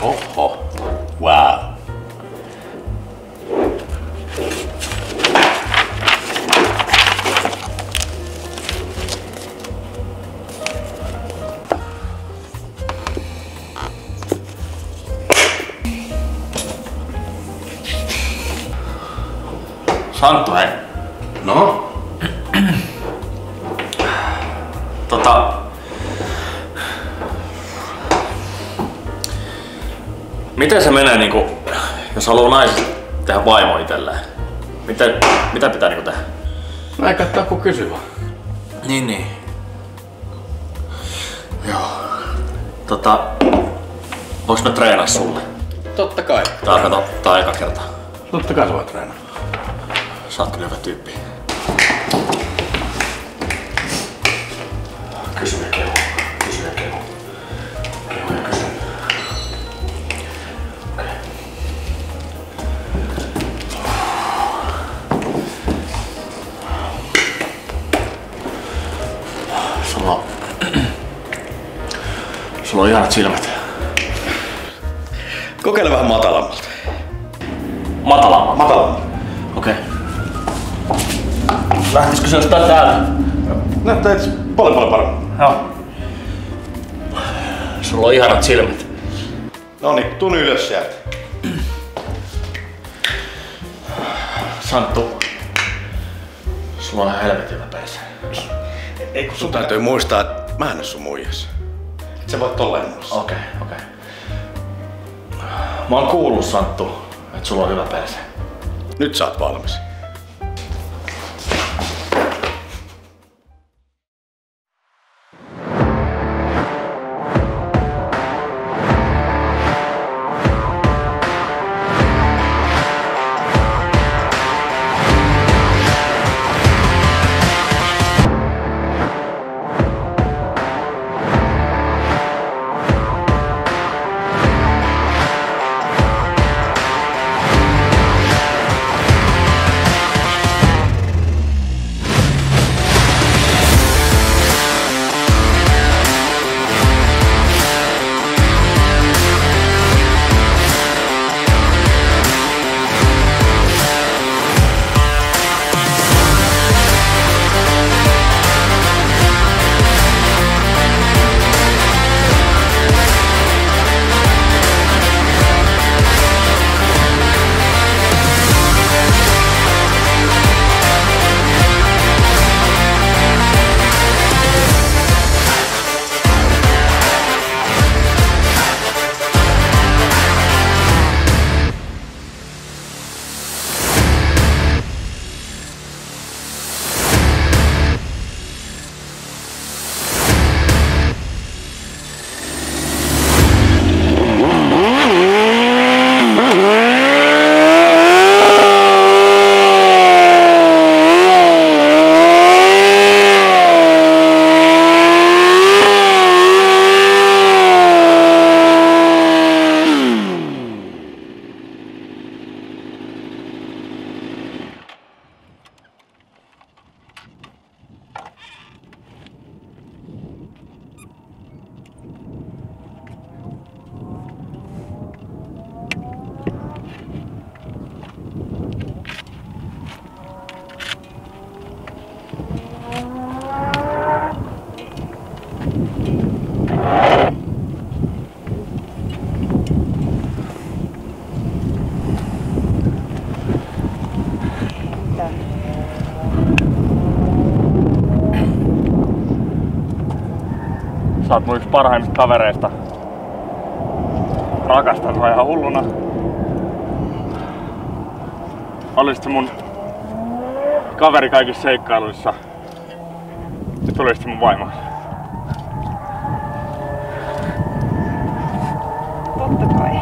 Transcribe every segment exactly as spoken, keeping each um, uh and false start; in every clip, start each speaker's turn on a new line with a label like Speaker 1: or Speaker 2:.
Speaker 1: Oho. Wow.
Speaker 2: Santtu, hei.
Speaker 1: No?
Speaker 2: Tota... Miten se menee niinku, jos haluaa naisesta tehdä vaimo itselleen? Miten, mitä pitää niinku tehdä?
Speaker 1: No ei kattaa kun kysyä.
Speaker 2: Niin niin. Joo. Tota... Voinko mä treenaa sulle?
Speaker 1: Totta kai.
Speaker 2: Tää on kato, tää on eka kerta.
Speaker 1: Totta kai sä voit treenaa.
Speaker 2: Sä oot kyllä hyvä tyyppi. Kysy ja kehu. Kysy ja kehu. Kehu ja kysy. Okei. Sulla on... Sulla on ihanat silmät.
Speaker 1: Kokeile vähän matalammalta.
Speaker 2: Matalammalta?
Speaker 1: Matalammalta.
Speaker 2: Okei. Lähtisikö se jostain täältä?
Speaker 1: Näyttää itse paljon paljon paremmin.
Speaker 2: Joo. Sulla on ihanat silmät.
Speaker 1: Noniin, tuun ylös sieltä.
Speaker 2: Santtu. Sulla on ihan helvetin hyvä perse.
Speaker 1: Ei kun sun täytyy muistaa, että mä en oo sun muijas. Et sä voit tolleen muassa.
Speaker 2: Okei, okei. Mä oon kuullut, Santtu, että sulla on hyvä perse.
Speaker 1: Nyt sä oot valmis.
Speaker 2: Sä oot mun yksi parhaimmista kavereista. Rakastan sua ihan hulluna. Olisit mun kaveri kaikissa seikkailuissa. Ja tulisit mun vaimo.
Speaker 3: Totta kai.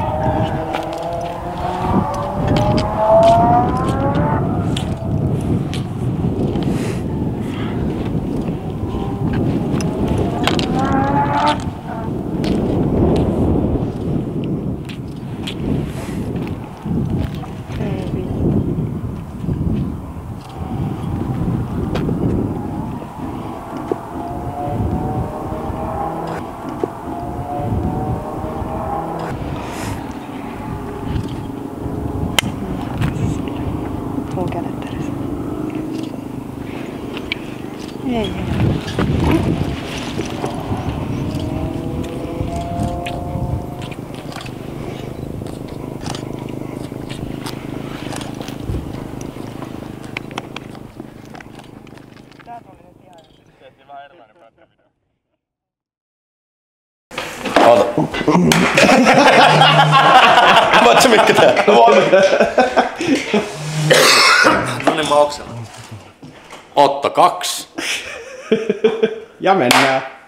Speaker 3: Ei.
Speaker 1: Oota. Voit sä Mikko tää?
Speaker 2: No niin, mä oksennan.
Speaker 1: Otto kaksi.
Speaker 4: Ja mennään.